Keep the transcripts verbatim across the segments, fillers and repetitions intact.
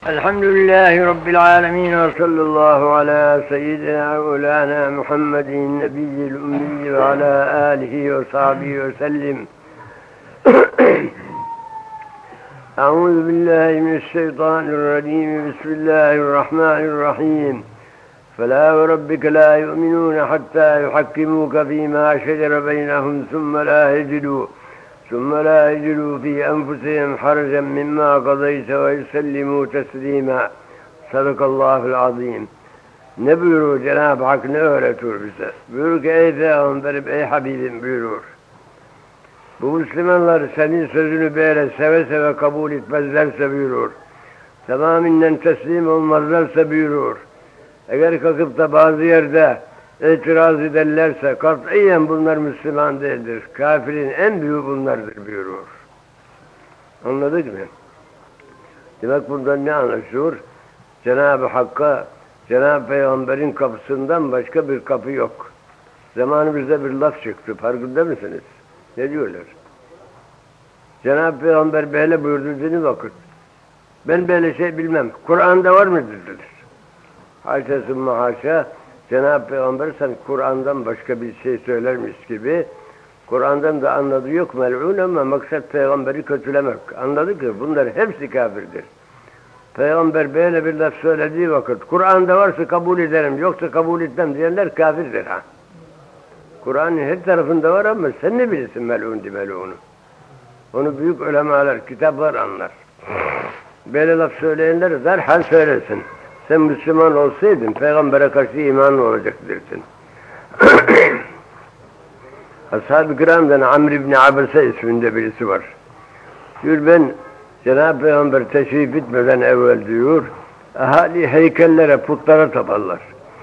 Elhamdülillahi Rabbil alemin ve sallallahu ala seyyidina ve ulana Muhammedin nebiyyil ummi ve ala alihi ve sahbihi ve sellim. Euzu billahi mineşşeytanirracim. Bismillahirrahmanirrahim. فَلَا وَرَبِّكَ لَا يُؤْمِنُونَ حَتَّى يُحَكِّمُوكَ فِي مَا شَجَرَ بَيْنَهُمْ ثُمَّ لَا يَجِدُوا ثُمَّ لَا يَجِدُوا فِي أَنفُسِهِمْ حَرَجًا مِمَّا قَضَيْتَ وَيُسَلِّمُوا تَسْلِيمًا. Sadakallahul azim. Ne buyurur Cenab-ı Hak, ne öğretir bize? Buyurur ki ey Peygamberim, ey Habibim buyurur. Bu Müslümanlar senin sözünü böyle seve seve kabul etmezlerse buyurur. Tamaminden teslim olmazlarsa buyurur. Eğer kalkıp da bazı yerde itiraz ederlerse katiyen bunlar Müslüman değildir. Kafirin en büyüğü bunlardır buyurur. Anladık mı? Demek bundan ne anlaşılır? Cenab-ı Hakk'a, Cenab-ı Peygamber'in kapısından başka bir kapı yok. Zamanımızda bir laf çıktı. Farkında mısınız? Ne diyorlar? Cenab-ı Peygamber böyle buyurdu dediğiniz vakit. Ben böyle şey bilmem. Kur'an'da var mıdır dediler. Haşa sümme haşa, Cenab-ı Peygamber sen Kur'an'dan başka bir şey söylermiş gibi, Kur'an'dan da anladığı yok mel'un ama maksat Peygamberi kötülemek. Anladık ki bunlar hepsi kafirdir. Peygamber böyle bir laf söylediği vakit, Kur'an'da varsa kabul ederim, yoksa kabul etmem diyenler kafirdir ha. Kur'an'ın her tarafında var ama sen ne bilirsin mel'un di mel'unu? Onu büyük ulemalar, kitaplar anlar. Böyle laf söyleyenler derhal söylesin. Sen Müslüman olsaydın Peygamber'e karşı imanlı olacak dersin. Ashab-ı kiramdan Amr ibn Abese isminde birisi var. Diyor ben Cenab-ı Peygamber teşrif etmeden evvel diyor, ahali heykellere, putlara taparlar.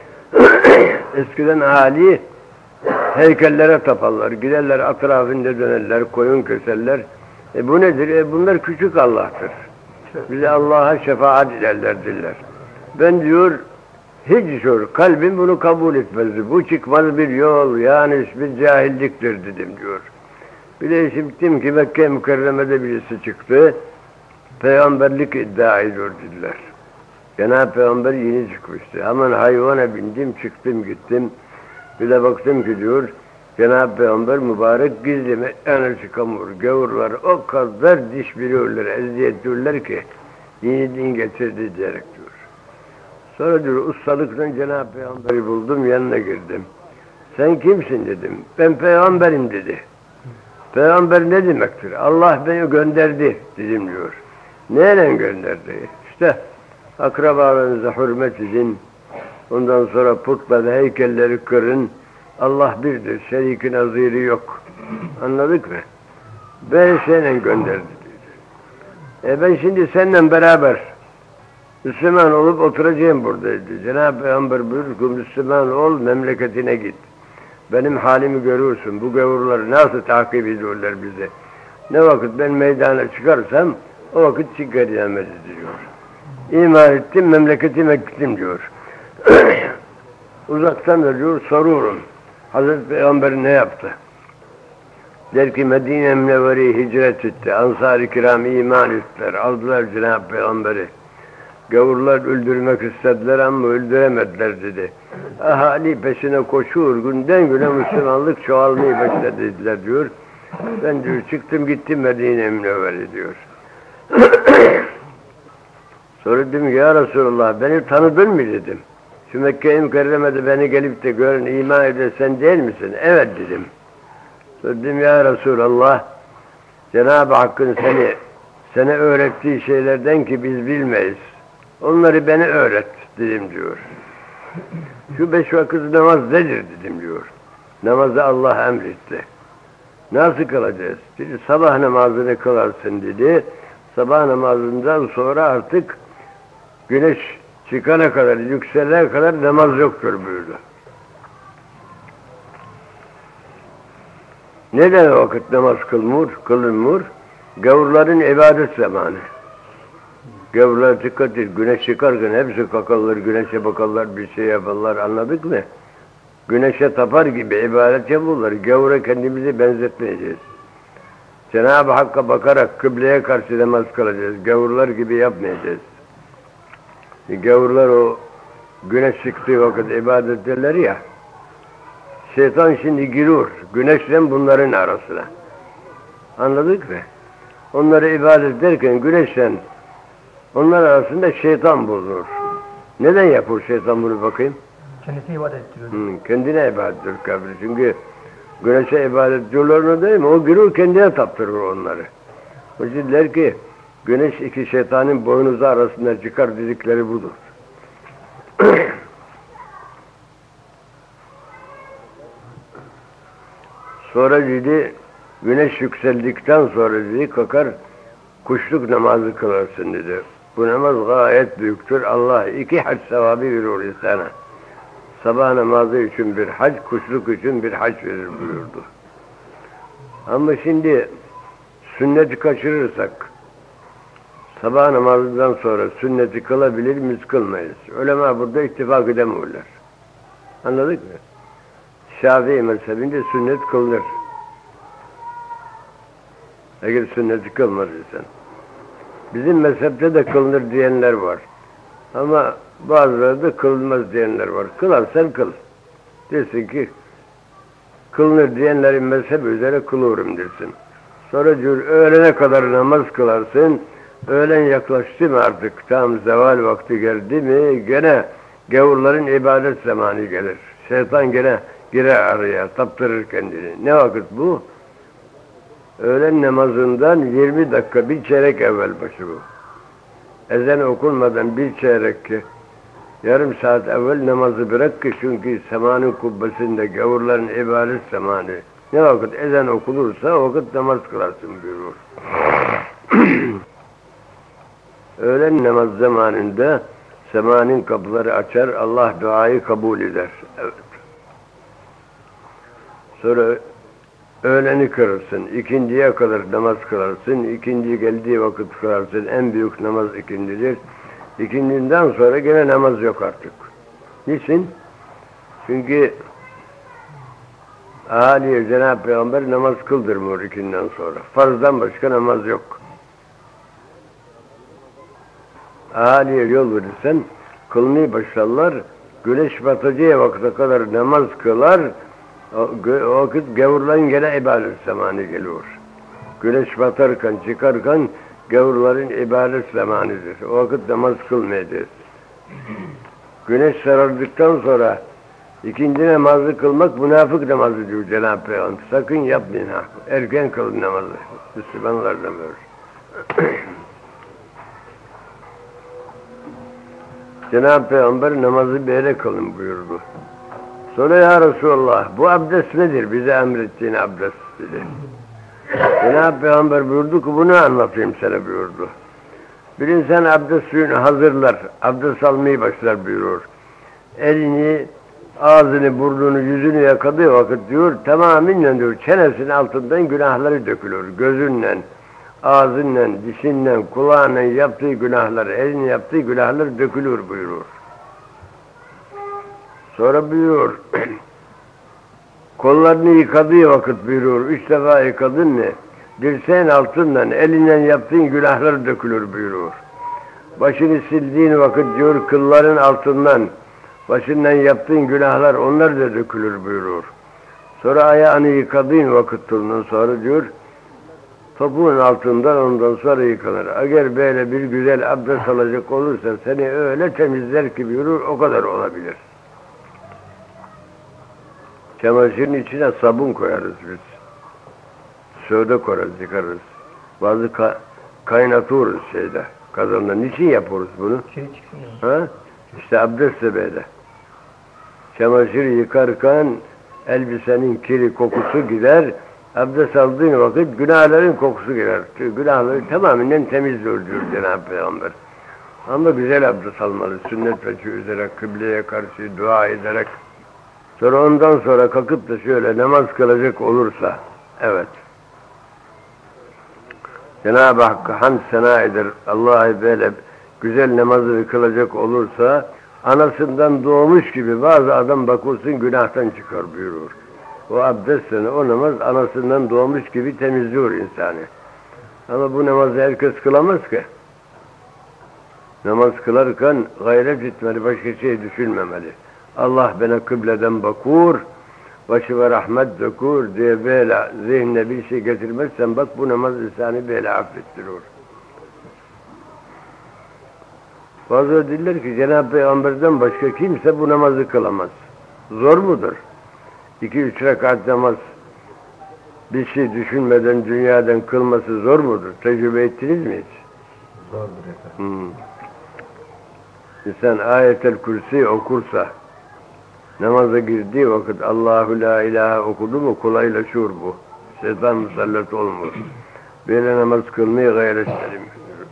Eskiden ahali heykellere taparlar. Giderler etrafında dönerler, koyun keserler. E bu nedir? E bunlar küçük Allah'tır. Bize Allah'a şefaat ederler diller. Ben diyor, hiç diyor, kalbim bunu kabul etmezdi. Bu çıkmaz bir yol, yani bir cahilliktir dedim diyor. Bir de işittim ki Mekke Mükerreme'de birisi çıktı. Peygamberlik iddia ediyor dediler. Cenab-ı Peygamber yeni çıkmıştı. Hemen hayvana bindim, çıktım gittim. Bir de baktım ki diyor, Cenab-ı Peygamber mübarek gizli meydana çıkamıyor. Gavurlar o kadar diş biliyorlar, eziyet diyorlar ki yeni din getirdi diyerek diyor. Sonra diyor, ustalıkla Cenab-ı Peygamber'i buldum, yanına girdim. Sen kimsin dedim. Ben Peygamberim dedi. Peygamber ne demektir? Allah beni gönderdi dedim diyor. Neyle gönderdi? İşte akrabalarınıza hürmet edin. Ondan sonra putları, heykelleri kırın. Allah birdir, şeriki naziri yok. Anladık mı? Beni seninle gönderdi dedi. E ben şimdi seninle beraber Müslüman olup oturacağım burada dedi. Cenab-ı Peygamber buyurdu ki Müslüman ol, memleketine git. Benim halimi görürsün. Bu gavurları nasıl takip ediyorlar bize. Ne vakit ben meydana çıkarsam o vakit çıkaracağım diyor. İman ettim, memleketime gittim diyor. Uzaktan da diyor soruyorum. Hazreti Peygamber ne yaptı? Der ki Medine-i Münevvere'ye hicret etti. Ansar-ı kiram iman ettiler. Aldılar Cenab-ı Peygamber'i. Gavurlar öldürmek istediler ama öldüremediler dedi. Ahali peşine koşuyor, günden güne Müslümanlık çoğalmaya başladı dediler diyor. Ben diyor çıktım gittim Medine-i Münevvere diyor. Sonra dedim ya Resulallah beni tanıdın mı dedim. Şu Mekke-i Mükerreme'de beni gelip de görün iman eden sen değil misin? Evet dedim. Sonra dedim ya Resulallah Cenab-ı Hakk'ın seni sana öğrettiği şeylerden ki biz bilmeyiz. Onları beni öğret dedim diyor. Şu beş vakit namaz nedir dedim diyor. Namazı Allah emretti. Nasıl kılacağız? Dedi, sabah namazını kılarsın dedi. Sabah namazından sonra artık güneş çıkana kadar, yükselene kadar namaz yoktur buyurdu. Neden vakit namaz kılmur, kılınmur? Gavurların ibadet zamanı. Gavurlar dikkat et, güneş çıkarken hepsi kakarlar, güneşe bakarlar, bir şey yaparlar, anladık mı? Güneşe tapar gibi ibadet yapıyorlar. Gavura kendimizi benzetmeyeceğiz. Cenab-ı Hakk'a bakarak kıbleye karşı namaz kılacağız. Gavurlar gibi yapmayacağız. Gavurlar o güneş çıktığı vakit ibadet ederler ya. Şeytan şimdi giriyor güneşle bunların arasına. Anladık mı? Onları ibadet ederken güneşle onlar arasında şeytan bulunur. Neden yapıyor şeytan bunu bakayım? Kendisine ibadet ettiriyor. Hmm, kendine ibadet ediyor kabri. Çünkü güneşe ibadet ediyorlar mı değil mi? O giriyor kendine taptırır onları. O yüzden der ki güneş iki şeytanın boynuzu arasında çıkar dedikleri budur. Sonra dedi güneş yükseldikten sonra dedi kalkar kuşluk namazı kılarsın dedi. Bu namaz gayet büyüktür. Allah iki hac sevabı veriyor insana. Sabah namazı için bir hac, kuşluk için bir hac verir buyurdu. Ama şimdi sünneti kaçırırsak sabah namazından sonra sünneti kılabilir miyiz, kılmayız. Ulema burada ittifak edemiyorlar. Anladık mı? Şafii mezhebinde sünnet kılınır. Eğer sünneti kılmadıysan. Bizim mezhepte de kılınır diyenler var. Ama bazıları da kılınmaz diyenler var. Kılarsan kıl. Desin ki kılınır diyenlerin mezhebi üzere kılıyorum dersin. Sonra diyor öğlene kadar namaz kılarsın. Öğlen yaklaştı mı artık tam zeval vakti geldi mi gene gavurların ibadet zamanı gelir. Şeytan gene girer araya taptırır kendini. Ne vakit bu? Öğlen namazından yirmi dakika bir çeyrek evvel başı bu. Ezan okunmadan bir çeyrek yarım saat evvel namazı bırak ki çünkü semanın kubbesinde gavurların ibadet zamanı. Ne vakit ezan okunursa o vakit namaz kılarsın buyurur. Öğlen namaz zamanında semanın kapıları açar, Allah duayı kabul eder. Evet. Sonra öğleni kılarsın, ikindiye kadar namaz kılarsın, ikindi geldiği vakit kılarsın, en büyük namaz ikindidir. İkindinden sonra gene namaz yok artık. Niçin? Çünkü ahaliye Cenab-ı Peygamber namaz kıldırmıyor ikinden sonra. Farzdan başka namaz yok. Ahaliye yol verirsen kılmaya başlarlar, güneş batacağı vakte kadar namaz kılar, o, o vakit gavurların gene ibadet zamanı geliyor. Güneş batarken, çıkarken gavurların ibadet zamanıdır. O vakit namaz kılmayacağız. Güneş sarardıktan sonra ikinci namazı kılmak münafık namazı diyor Cenab-ı Peygamber. Sakın yapmayın ha. Erken kılın namazı. Müslümanlardan böyle. Cenab-ı Peygamber namazı böyle kılın buyurdu. Sonra ya Resulallah bu abdest nedir? Bize emrettiğin abdest dedi. Cenab-ı Peygamber buyurdu ki bunu anlatayım sana buyurdu. Bir insan abdest suyunu hazırlar, abdest almayı başlar buyurur. Elini, ağzını, burnunu, yüzünü yakadığı vakit diyor, tamamen diyor, çenesinin altından günahları dökülür. Gözünle, ağzınla, dişinle, kulağıyla yaptığı günahlar, elini yaptığı günahlar dökülür buyurur. Sonra buyurur, kollarını yıkadığı vakit buyurur, üç defa yıkadın mı, dirseğin altından, elinden yaptığın günahlar dökülür buyurur. Başını sildiğin vakit diyor, kılların altından, başından yaptığın günahlar, onlar da dökülür buyurur. Sonra ayağını yıkadığın vakitlerinden sonra diyor, topuğun altından ondan sonra yıkanır. Eğer böyle bir güzel abdest alacak olursa seni öyle temizler ki buyurur, o kadar olabilir. Çamaşırın içine sabun koyarız biz. Soda koyarız, yıkarız. Bazı ka kaynatıyoruz şeyde, kazanda. Niçin yapıyoruz bunu? Şey çıksın ha? İşte abdest de böyle. Çamaşır yıkarken elbisenin kiri kokusu gider. Abdest aldığın vakit günahların kokusu gider. Günahları tamamen temizliyor diyor Cenab-ı Peygamber. Ama güzel abdest almalı. Sünnet veçi üzere kıbleye karşı dua ederek. Sonra ondan sonra kalkıp da şöyle namaz kılacak olursa, evet. Cenab-ı Hakk'a hamd sena eder. Allah'ı böyle güzel namazı kılacak olursa, anasından doğmuş gibi bazı adam bakılsın günahtan çıkar buyurur. O abdestle o namaz anasından doğmuş gibi temizliyor insanı. Ama bu namazı herkes kılamaz ki. Namaz kılarken gayret etmeli, başka şey düşünmemeli. Allah bana kıbleden bakur, başıma rahmet dokur diye böyle zihnine bir şey getirmezsen bak bu namaz insanı böyle affettirir. Bazıları diller ki Cenab-ı Peygamber'den başka kimse bu namazı kılamaz. Zor mudur? İki üç rekat namaz bir şey düşünmeden dünyadan kılması zor mudur? Tecrübe ettiniz mi hiç? Zordur efendim. Hmm. İnsan Ayetel Kürsi okursa namaza girdiği vakit Allahu la ilahe okudu mu kolaylaşıyor bu. Şeytan musallat olmuyor. Böyle namaz kılmayı gayret edelim.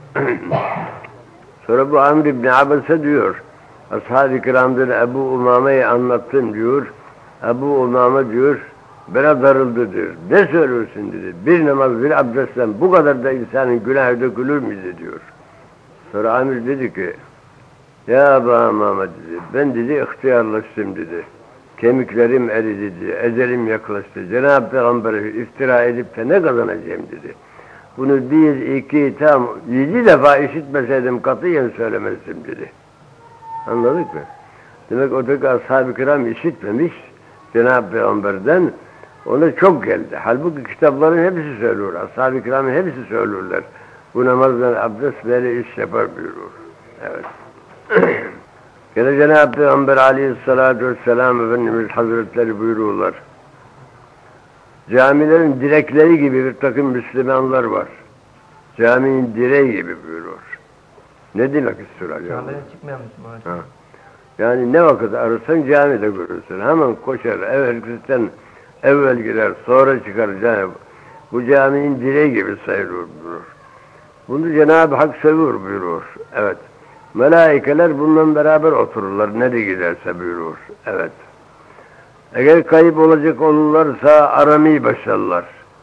Sonra bu Amr ibn Abbas'a diyor, Ashab-ı Kiram'dan Ebu Umame'yi anlattım diyor. Ebu Umame diyor, bana darıldı diyor. Ne söylüyorsun dedi. Bir namaz bir abdestten bu kadar da insanın günahı dökülür müydü diyor. Sonra Amir dedi ki, ya Ebu Umame dedi, ben dedi ihtiyarlaştım dedi. Kemiklerim eridi dedi, ecelim yaklaştı. Cenab-ı Peygamber'e iftira edip de ne kazanacağım dedi. Bunu bir, iki, tam yedi defa işitmeseydim katiyen söylemezdim dedi. Anladık mı? Demek öteki ashab-ı kiram işitmemiş Cenab-ı Peygamber'den, ona çok geldi. Halbuki kitapların hepsi söylüyor, ashab-ı kiramın hepsi söylüyorlar. Bu namazdan abdest böyle iş yapar buyurur. Evet. Gene Cenab-ı Peygamber aleyhissalatu vesselam Efendimiz Hazretleri buyuruyorlar. Camilerin direkleri gibi bir takım Müslümanlar var. Caminin direği gibi buyuruyor. Ne demek istiyor acaba? Camiden çıkmayan Müslüman. Yani ne vakit ararsan camide görürsün. Hemen koşar, evvelkisinden evvel girer, sonra çıkar cami. Bu caminin direği gibi sayılır buyurur. Bunu Cenab-ı Hak seviyor buyurur. Evet. Melaikeler bununla beraber otururlar, nereye giderse buyurur. Evet. Eğer kayıp olacak olurlarsa aramayı başlarlar.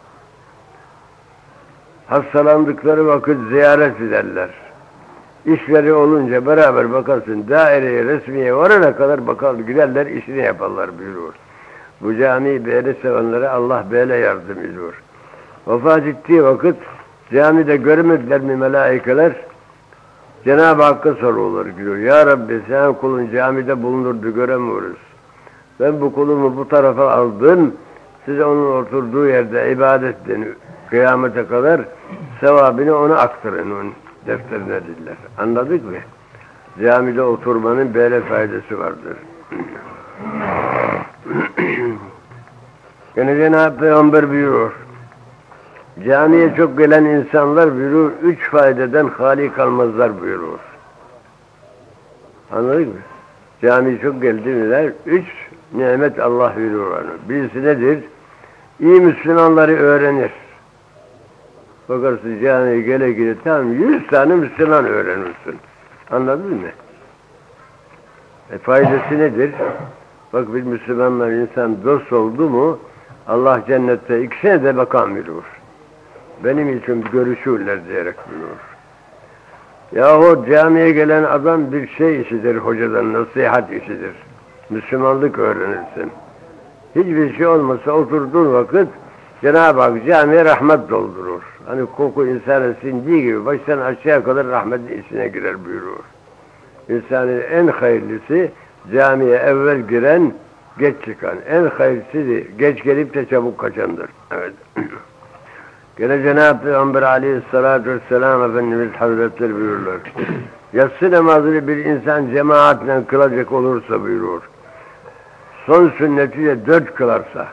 Hastalandıkları vakit ziyaret ederler. İşleri olunca beraber bakarsın, daireye, resmiye varana kadar bakar, giderler, işini yaparlar buyurur. Bu camiyi böyle sevenlere Allah böyle yardım ediyor. Vefat ettiği vakit camide görmediler mi melaikeler? Cenab-ı Hakk'a soruyorlar diyor. Ya Rabbi sen kulun camide bulunurdu göremiyoruz. Ben bu kulumu bu tarafa aldım. Size onun oturduğu yerde ibadet edin. Kıyamete kadar sevabını ona aktarın onun defterine dediler. Anladık mı? Camide oturmanın böyle faydası vardır. Yine Cenab-ı Peygamber buyuruyor. Camiye çok gelen insanlar buyuruyor, üç faydadan hali kalmazlar buyuruyor. Anladık mı? Camiye çok geldiğinler, üç nimet Allah veriyor ona. Birisi nedir? İyi Müslümanları öğrenir. Bakarsın camiye gele gele tam yüz tane Müslüman öğrenirsin. Anladın mı? E faydası nedir? Bak bir Müslümanla insan dost oldu mu Allah cennette ikisine de makam veriyor. Benim için görüşürler diyerek buyurur. Yahu camiye gelen adam bir şey işidir, hocadan nasihat işidir. Müslümanlık öğrenirsin. Hiçbir şey olmasa oturduğun vakit Cenab-ı Hak camiye rahmet doldurur. Hani koku insana sindiği gibi baştan aşağıya kadar rahmetin içine girer buyurur. İnsanın en hayırlısı camiye evvel giren, geç çıkan. En hayırlısı geç gelip de çabuk kaçandır. Evet. Gene Cenab-ı Peygamber aleyhissalatu vesselam Efendimiz Hazretleri buyururlar. Yatsı namazını bir insan cemaatle kılacak olursa buyurur. Son sünneti de dört kılarsa.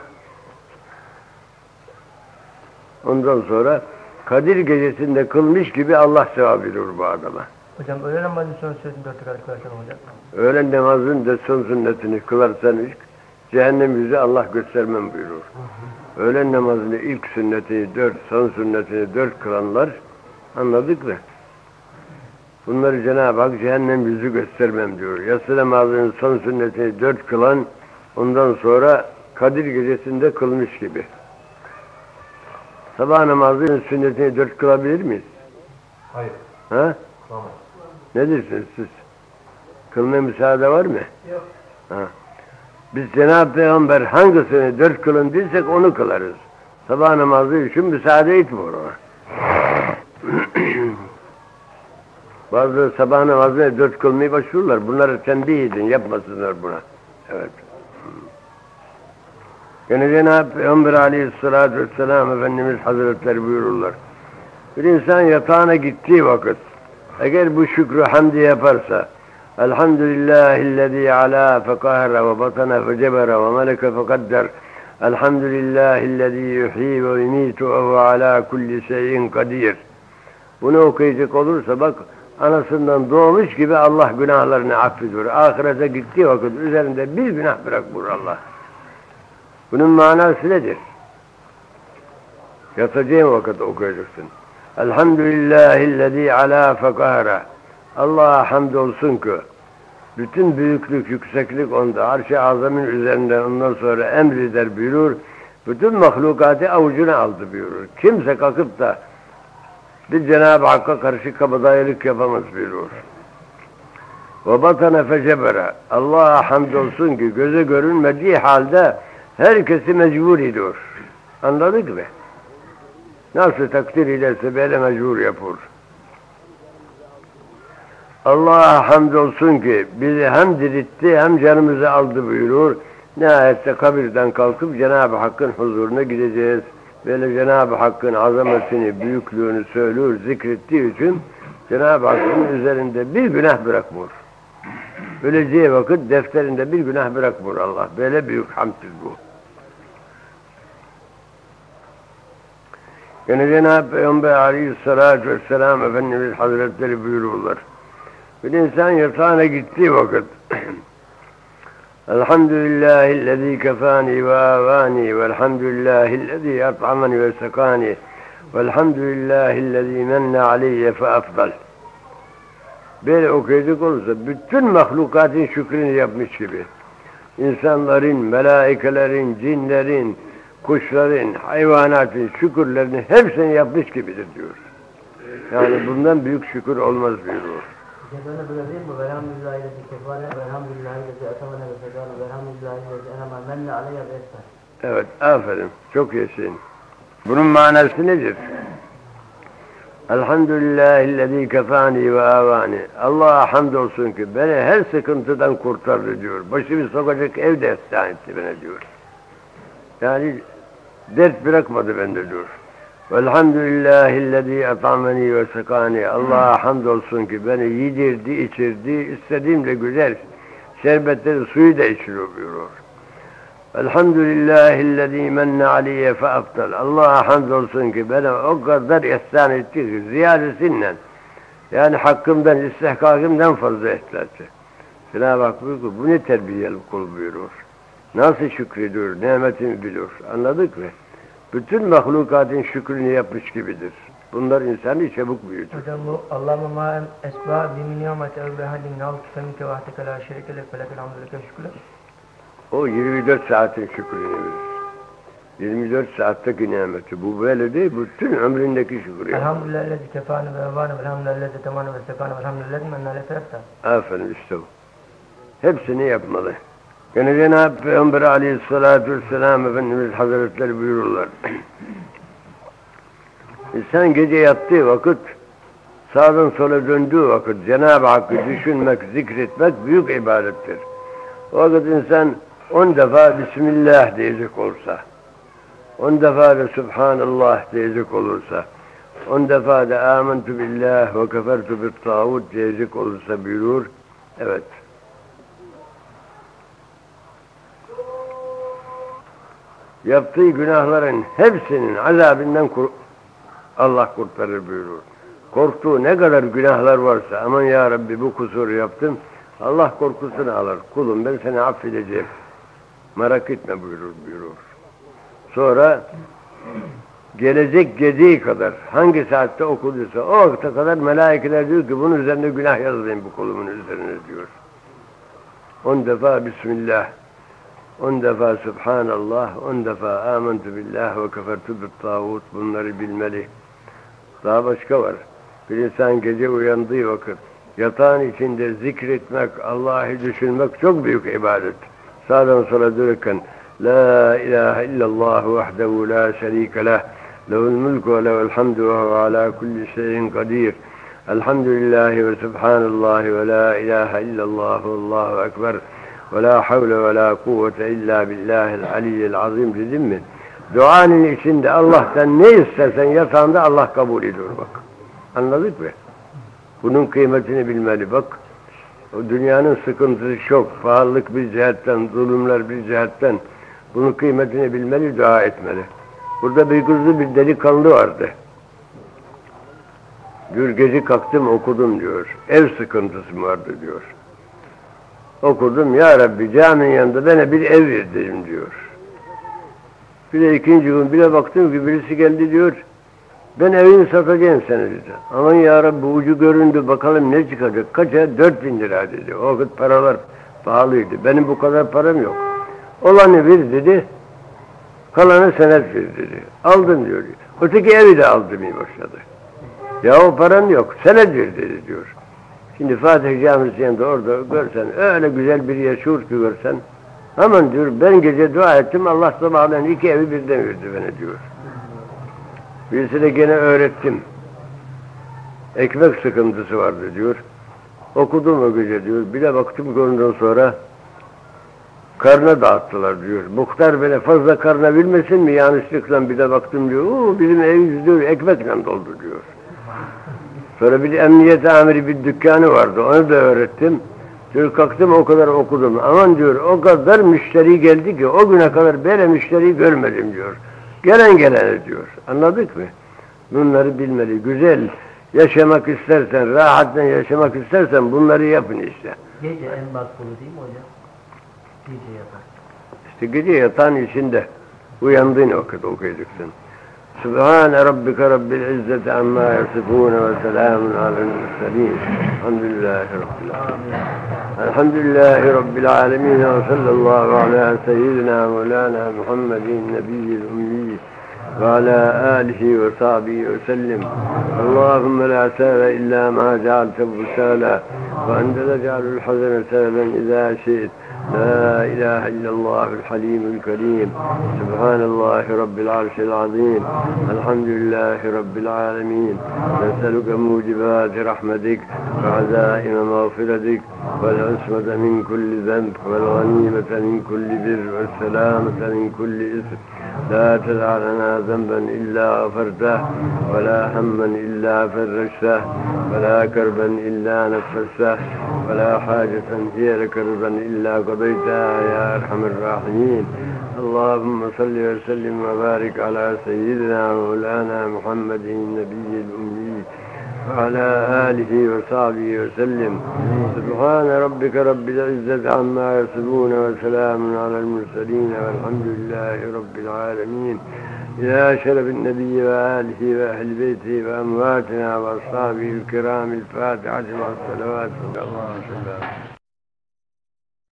Ondan sonra Kadir gecesinde kılmış gibi Allah sevap veriyor bu adama. Hocam öğlen namazının son sünnetini dört rekat kılarsan hocam. Öğlen namazının da son sünnetini kılarsan cehennem yüzü Allah göstermem buyurur. Öğlen namazını ilk sünnetini dört, son sünnetini dört kılanlar, anladık mı? Bunları Cenab-ı Hak cehennem yüzü göstermem diyor. Yatsı namazının son sünnetini dört kılan, ondan sonra Kadir gecesinde kılmış gibi. Sabah namazının sünnetini dört kılabilir miyiz? Hayır. Ha? Tamam. Ne diyorsunuz siz? Kılmaya müsaade var mı? Yok. Ha. Biz Cenab-ı Peygamber hangisini dört kılın diysek onu kılarız. Sabah namazı için müsaade etmiyor ona. Bazıları sabah namazını dört kılmayı başvururlar. Bunları tembih edin, yapmasınlar buna. Evet. Gene Cenab-ı Peygamber Aleyhisselatü Vesselam Efendimiz Hazretleri buyururlar. Bir insan yatağına gittiği vakit eğer bu şükrü hamdi yaparsa Elhamdülillahillezî alâ fekâhre ve batana fecebere ve meleke fekadder Elhamdülillahillezî yuhî ve yumîtu ve huve alâ kulli şeyin kadir. Bunu okuyacak olursa bak anasından doğmuş gibi Allah günahlarını affediyor. Ahirete gittiği vakit üzerinde bir günah bırakmıyor Allah. Bunun manası nedir? Yatacağın vakit okuyacaksın. Elhamdülillahillezî alâ fekâhre. Allah'a hamdolsun ki bütün büyüklük, yükseklik onda. Arş-ı Azam'ın üzerinde ondan sonra emreder buyurur. Bütün mahlukatı avucuna aldı buyurur. Kimse kalkıp da bir Cenab-ı Hakk'a karşı kabadayılık yapamaz buyurur. Ve batana fecebere. Allah'a hamdolsun ki göze görünmediği halde herkesi mecbur ediyor. Anladık mı? Nasıl takdir ederse böyle mecbur yapıyor. Allah'a hamdolsun ki bizi hem diritti hem canımızı aldı buyurur. Nihayette kabirden kalkıp Cenab-ı Hakk'ın huzuruna gideceğiz. Böyle Cenab-ı Hakk'ın azametini, büyüklüğünü söylüyor, zikrettiği için Cenab-ı Hakk'ın üzerinde bir günah bırakmıyor. Öleceği vakit defterinde bir günah bırakmıyor Allah. Böyle büyük hamddir bu. Yine Cenab-ı Peygamber Aleyhisselatü Vesselam Efendimiz Hazretleri buyururlar. Bir insan yatağına gittiği vakit Elhamdülillahillezî kefâni ve âvâni velhamdülillahillezî at'amani ve sekâni velhamdülillahillezî menne aleyye fe afdal. Böyle okuyacak olursa bütün mahlukatın şükrünü yapmış gibi. İnsanların, melaikelerin, cinlerin, kuşların, hayvanatın şükürlerini hepsini yapmış gibidir diyor. Yani bundan büyük şükür olmaz buyuruyor. Böyle böyle değil mi? Velhamdülillahillezî kefâne velhamdülillahillezî atamene ve fedâne velhamdülillahillezî enema menne aleyye ve esfer. Evet, aferin. Çok yaşayın. Bunun manası nedir? Elhamdülillahillezî kefâni ve âvâni. Allah'a hamdolsun ki beni her sıkıntıdan kurtardı diyor. Başımı sokacak ev de ihsan etti bana diyor. Yani dert bırakmadı bende diyor. Velhamdülillahillezî at'ameni ve sekâni. Allah'a hamdolsun ki beni yedirdi, içirdi, istediğimle güzel şerbetleri, suyu da içiriyor buyuruyor. Elhamdülillahillezî menne aleyye fe afdal. Allah'a hamdolsun ki bana o kadar ihsan etti ki ziyadesiyle yani hakkımdan, istihkakımdan fazla etlerse. Cenab-ı Hak buyuruyor ki bu ne terbiyeli kul buyuruyor. Nasıl şükrediyor, nimetini biliyor. Anladık mı? Bütün mahlukatın şükrünü yapmış gibidir. Bunlar insanı çabuk büyütür. Hocam bu Allah'ıma ma'em esba bimin nimet ev behallin nav tüfemike vahdeke la şerike felekel hamdüleke şükürler. O yirmi dört saatin şükrünü verir. yirmi dört saatteki nimeti. Bu böyle değil, bütün ömründeki şükrü. Elhamdülillahillezî kefâne ve evâne velhamdülillahillezî temâne ve sekâne velhamdülillahillezî menne aleyye fe afdal. Aferin işte bu. Hepsini yapmalı. Yine Cenab-ı Peygamber Aleyhisselatü Vesselam Efendimiz Hazretleri buyururlar. İnsan gece yattığı vakit, sağdan sola döndüğü vakit Cenab-ı Hakk'ı düşünmek, zikretmek büyük ibadettir. O vakit insan on defa Bismillah diyecek olsa, on defa da Subhanallah diyecek olursa, on defa da Âmentu billah ve kefertu bit tağut diyecek olursa buyurur. Evet. Yaptığı günahların hepsinin azabından kur Allah kurtarır buyurur. Korktuğu ne kadar günahlar varsa, aman ya Rabbi bu kusuru yaptım, Allah korkusunu alır. Kulum ben seni affedeceğim. Merak etme buyurur buyurur. Sonra gelecek geceye kadar hangi saatte okuduysa o vakte kadar melaikeler diyor ki bunun üzerinde günah yazayım bu kulumun üzerine diyor. On defa Bismillah, on defa Subhanallah, on defa Âmentu billah ve kefertu bit tağut, bunları bilmeli. Daha başka var. Bir insan gece uyandığı vakit yatağın içinde zikretmek, Allah'ı düşünmek çok büyük ibadet. Sağdan sola dönürken La ilahe illallah vahdehu la şerike leh lehul mulku ve lehul hamdu ve huve ala kulli şeyin kadir Elhamdülillahi ve subhanallahi ve la ilahe illallah ve allahu ekber ve la havle ve la kuvvete illa billahil aliyyil azim dedim mi? Duanın içinde Allah'tan ne istersen yatağında Allah kabul ediyor bak. Anladık mı? Bunun kıymetini bilmeli bak. O dünyanın sıkıntısı çok, pahalılık bir cihetten, zulümler bir cihetten. Bunun kıymetini bilmeli, dua etmeli. Burada bir kızlı bir delikanlı vardı. Diyor gece kalktım okudum diyor. Ev sıkıntısı vardı diyor. Okudum ya Rabbi caminin yanında bana bir ev ver dedim diyor. Bir de ikinci gün bile baktım ki birisi geldi diyor. Ben evini satacağım sana dedi. Aman ya Rabbi ucu göründü bakalım ne çıkacak. Kaça? Dört bin lira dedi. O vakit paralar pahalıydı. Benim bu kadar param yok. Olanı ver dedi. Kalanı senet ver dedi. Aldım diyor. Öteki evi de aldırmaya başladı. Ya o param yok. Senet ver dedi diyor. Şimdi Fatih Camisi yanında orada görsen öyle güzel bir yaşıyor ki görsen. Aman diyor ben gece dua ettim Allah sabahleyin iki evi birden verdi bana diyor. Birisi de gene öğrettim. Ekmek sıkıntısı vardı diyor. Okudum o gece diyor. Bir de baktım ondan sonra karna dağıttılar diyor. Muhtar böyle fazla karna bilmesin mi yanlışlıkla bir de baktım diyor. Oo, bizim evimiz diyor ekmekle doldu diyor. Sonra bir emniyet amiri bir dükkanı vardı. Onu da öğrettim. Diyor kalktım o kadar okudum. Aman diyor o kadar müşteri geldi ki o güne kadar böyle müşteri görmedim diyor. Gelen gelene diyor. Anladık mı? Bunları bilmeli. Güzel yaşamak istersen, rahatla yaşamak istersen bunları yapın işte. Gece en makbulu değil mi hocam? Gece yatan. İşte gece yatan içinde uyandığın vakit okuyacaksın. Sübhane Rabbike Rabbil İzzeti amma yasifûne ve selâmun alel murselîn. Elhamdülillahi Rabbil âlemin. Elhamdülillahi Rabbil âlemin ve sallallahu alâ seyyidina Mevlâna Muhammedin nebiyyil ummiyyid ve alâ âlihi ve sahbihi ve sellim. Allahümme la sâle illâ mâ cealtehu sâlâ ve ente tec'alul hazene sâlen izâ şi'it. لا إله إلا الله الحليم الكريم سبحان الله رب العرش العظيم الحمد لله رب العالمين نسألك موجبات رحمتك وعزائم مغفرتك والعصمة من كل ذنب والغنيمة من كل بر والسلامة من كل إثم لا تدع لنا ذنبا إلا غفرته ولا هما إلا فرجته ولا كربا إلا نفسته ولا حاجة هي لك رضا إلا قضيتها يا أرحم الراحمين اللهم صل وسلم وبارك على سيدنا مولانا محمد النبي الأمي وعلى آله وصحبه وسلم سبحان ربك رب العزة عما يصفون وسلام على المرسلين والحمد لله رب العالمين إلى شرف النبي وآله وأهل بيته وأمواتنا وأصحابه الكرام الفاتحة مع الصلوات الله وسلم